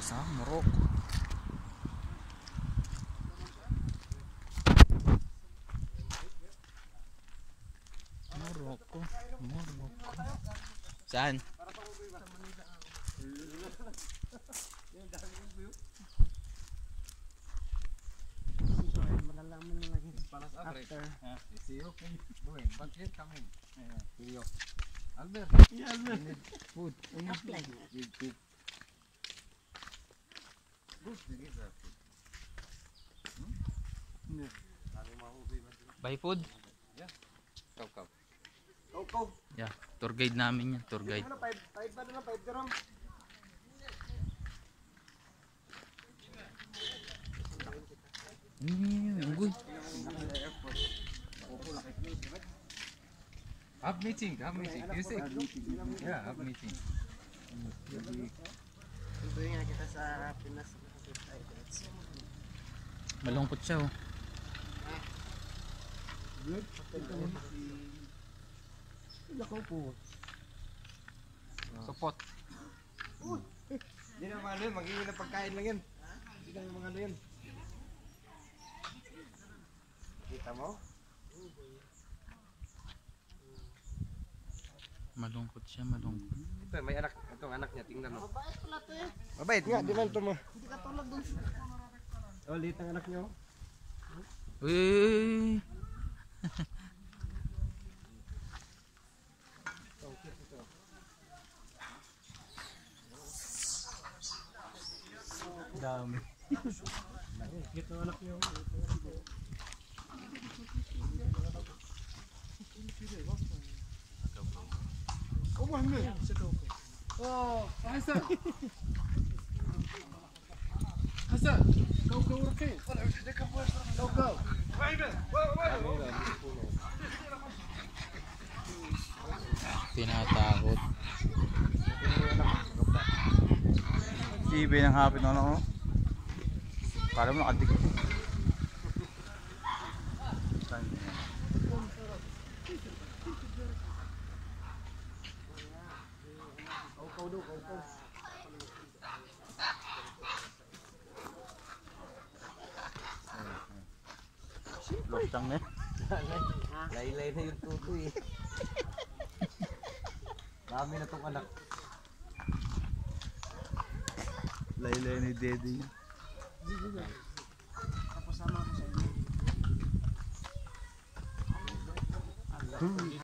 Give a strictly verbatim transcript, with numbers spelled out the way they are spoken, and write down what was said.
sa Morocco. Morocco, Morocco. Saan? Malalaman mo lang Palas after. See you doing, but yet coming. See you. Albert. Yeah, Albert. Food. Apply nga. Big food. Good, bigis ah. Hmm? Kami mahubi man dito. Buy food? Yeah. Kau kau. Go, go. Yeah, tour guide namin yan, tour guide. Ano, five, five ba na, five dirham? Hmm, unggoy. Have meeting, have meeting. You see? Yeah, have meeting. Tuloy nga kita sa Pinas. Malungkot siya oh. Lakaw po. Support. Hindi na mga ano yun, magiging na pagkain lang yan. Hindi na mga ano yun. Kita mo? Malungkot siya, malungkot. Ito, may anak, itong anak niya, tingnan mo. Mabait pala ito eh. Mabait nga, di man ito mo. Hindi ka tulad dun. Oh, liit ang anak niyo. Uy! Dami. Liit ang anak niyo. Oh, Mohammed. Oh, Hassan. Hassan, go go working. Go go. Tinatakot. T V ng hapit na lang, oh. Kala mo nakadikit. Go go go go. Lostang na eh. Laylay na yung tutoy eh. Dami na tong anak. Laylay ni Daddy. Tapos sama ako sa inyo.